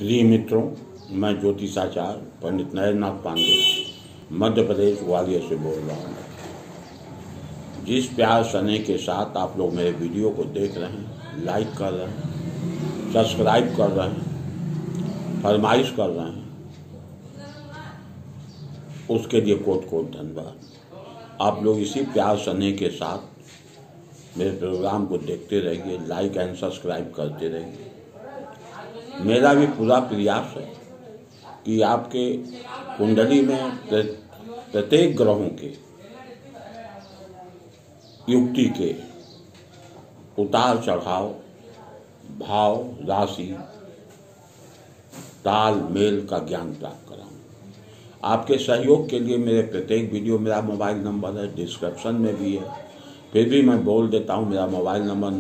प्रिय मित्रों, मैं ज्योतिषाचार्य पंडित नरेंद्रनाथ पांडे मध्य प्रदेश ग्वालियर से बोल रहा हूँ। जिस प्यार स्नेह के साथ आप लोग मेरे वीडियो को देख रहे हैं, लाइक कर रहे हैं, सब्सक्राइब कर रहे हैं, फरमाइश कर रहे हैं, उसके लिए कोट कोट धन्यवाद। आप लोग इसी प्यार स्नेह के साथ मेरे प्रोग्राम को देखते रहिए, लाइक एंड सब्सक्राइब करते रहिए। मेरा भी पूरा प्रयास है कि आपके कुंडली में प्रत्येक ग्रहों के युक्ति के उतार चढ़ाव, भाव, राशि, ताल मेल का ज्ञान प्राप्त कराऊं। आपके सहयोग के लिए मेरे प्रत्येक वीडियो, मेरा मोबाइल नंबर है, डिस्क्रिप्शन में भी है, फिर भी मैं बोल देता हूं। मेरा मोबाइल नंबर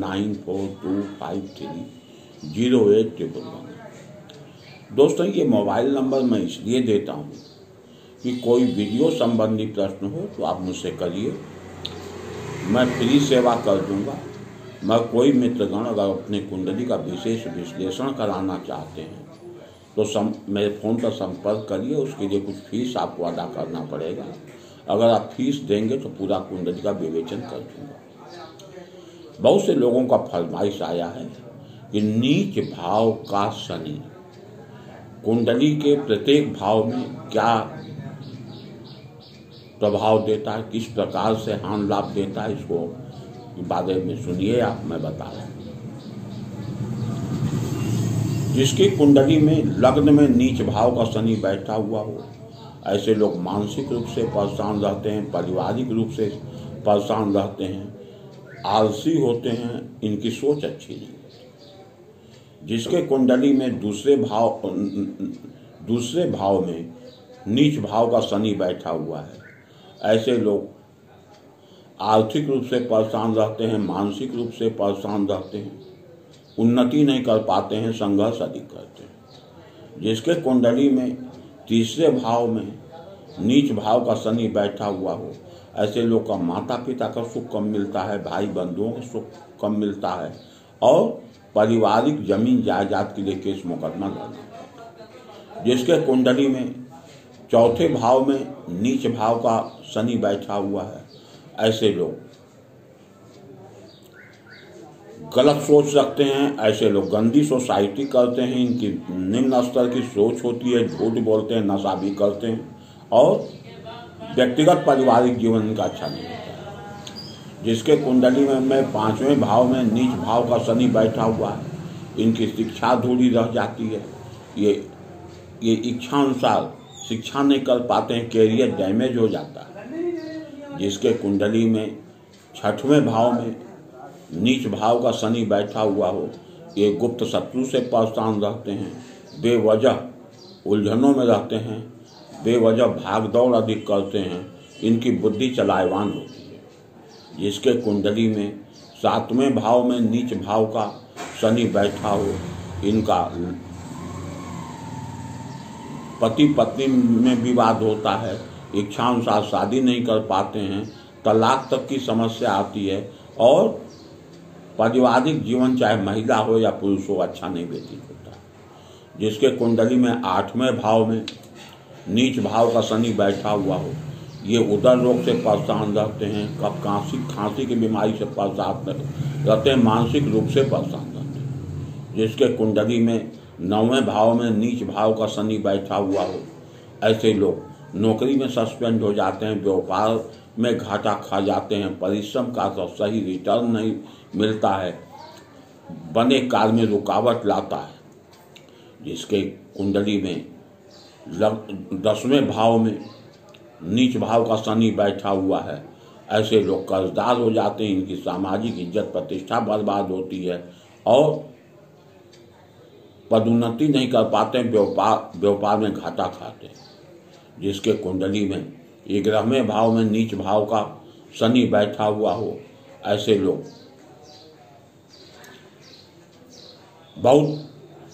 9425308111। दोस्तों, ये मोबाइल नंबर मैं इसलिए देता हूँ कि कोई वीडियो संबंधी प्रश्न हो तो आप मुझसे करिए, मैं फ्री सेवा कर दूंगा। मैं कोई मित्रगण अगर अपने कुंडली का विशेष विश्लेषण कराना चाहते हैं तो मेरे फ़ोन पर संपर्क करिए। उसके लिए कुछ फीस आपको अदा करना पड़ेगा। अगर आप फीस देंगे तो पूरा कुंडली का विवेचन कर दूंगा। बहुत से लोगों का फरमाइश आया है कि नीच भाव का शनि कुंडली के प्रत्येक भाव में क्या प्रभाव देता है, किस प्रकार से हानि लाभ देता है, इसको बारे में सुनिए। आप मैं बता रहा हूँ। जिसकी कुंडली में लग्न में नीच भाव का शनि बैठा हुआ हो, ऐसे लोग मानसिक रूप से परेशान रहते हैं, पारिवारिक रूप से परेशान रहते हैं, आलसी होते हैं, इनकी सोच अच्छी नहीं। जिसके कुंडली में दूसरे भाव में नीच भाव का शनि बैठा हुआ है, ऐसे लोग आर्थिक रूप से परेशान रहते हैं, मानसिक रूप से परेशान रहते हैं, उन्नति नहीं कर पाते हैं, संघर्ष अधिक करते हैं। जिसके कुंडली में तीसरे भाव में नीच भाव का शनि बैठा हुआ हो, ऐसे लोग का माता पिता का सुख कम मिलता है, भाई बंधुओं का सुख कम मिलता है और पारिवारिक जमीन जायदाद के लिए केस मुकदमा लड़ना पड़ता है। जिसके कुंडली में चौथे भाव में नीच भाव का शनि बैठा हुआ है, ऐसे लोग गलत सोच रखते हैं, ऐसे लोग गंदी सोसाइटी करते हैं, इनकी निम्न स्तर की सोच होती है, झूठ बोलते हैं, नशा भी करते हैं और व्यक्तिगत पारिवारिक जीवन इनका अच्छा नहीं होता है। जिसके कुंडली में पांचवें भाव में नीच भाव का शनि बैठा हुआ है, इनकी शिक्षा अधूरी रह जाती है। ये इच्छा अनुसार शिक्षा नहीं कर पाते हैं, कैरियर डैमेज हो जाता है। जिसके कुंडली में छठवें भाव में नीच भाव का शनि बैठा हुआ हो, ये गुप्त शत्रु से परेशान रहते हैं, बेवजह उलझनों में रहते हैं, बेवजह भाग दौड़ अधिक करते हैं, इनकी बुद्धि चलायवान होती है। जिसके कुंडली में सातवें भाव में नीच भाव का शनि बैठा हो, इनका पति पत्नी में विवाद होता है, इच्छानुसार शादी नहीं कर पाते हैं, तलाक तक की समस्या आती है और पारिवारिक जीवन चाहे महिला हो या पुरुष हो अच्छा नहीं व्यतीत होता। जिसके कुंडली में आठवें भाव में नीच भाव का शनि बैठा हुआ हो, ये उदर रोग से परेशान रहते हैं, कफ खांसी की बीमारी से परेशान रहते हैं, मानसिक रूप से परेशान रहते हैं। जिसके कुंडली में नौवें भाव में नीच भाव का शनि बैठा हुआ हो, ऐसे लोग नौकरी में सस्पेंड हो जाते हैं, व्यापार में घाटा खा जाते हैं, परिश्रम का तो सही रिटर्न नहीं मिलता है, बने कार्य में रुकावट लाता है। जिसके कुंडली में 10वें भाव में नीच भाव का शनि बैठा हुआ है, ऐसे लोग कर्जदार हो जाते हैं, इनकी सामाजिक इज्जत प्रतिष्ठा बर्बाद होती है और पदोन्नति नहीं कर पाते हैं, व्यापार में घाटा खाते हैं। जिसके कुंडली में 11वें भाव में नीच भाव का शनि बैठा हुआ हो, ऐसे लोग बहुत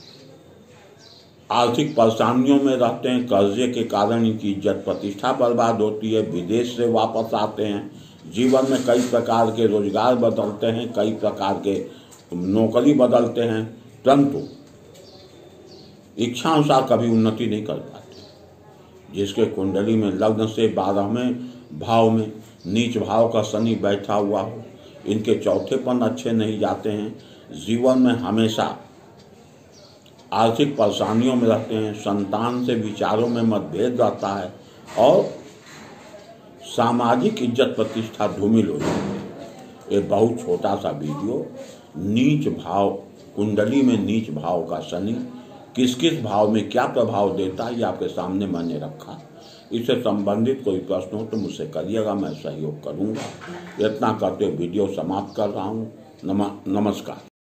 आर्थिक परेशानियों में रहते हैं, कर्जे के कारण इनकी इज्जत प्रतिष्ठा बर्बाद होती है, विदेश से वापस आते हैं, जीवन में कई प्रकार के रोजगार बदलते हैं, कई प्रकार के नौकरी बदलते हैं, परंतु इच्छानुसार कभी उन्नति नहीं कर पाते। जिसके कुंडली में लग्न से 12वें भाव में नीच भाव का शनि बैठा हुआ हो, इनके चौथेपन अच्छे नहीं जाते हैं, जीवन में हमेशा आर्थिक परेशानियों में रहते हैं, संतान से विचारों में मतभेद रहता है और सामाजिक इज्जत प्रतिष्ठा धूमिल हो जाती है। ये बहुत छोटा सा वीडियो नीच भाव, कुंडली में नीच भाव का शनि किस किस भाव में क्या प्रभाव देता है, ये आपके सामने मैंने रखा। इससे संबंधित कोई प्रश्न हो तो मुझसे करिएगा, मैं सहयोग करूंगा। इतना करते वीडियो समाप्त कर रहा हूँ। नमस्कार।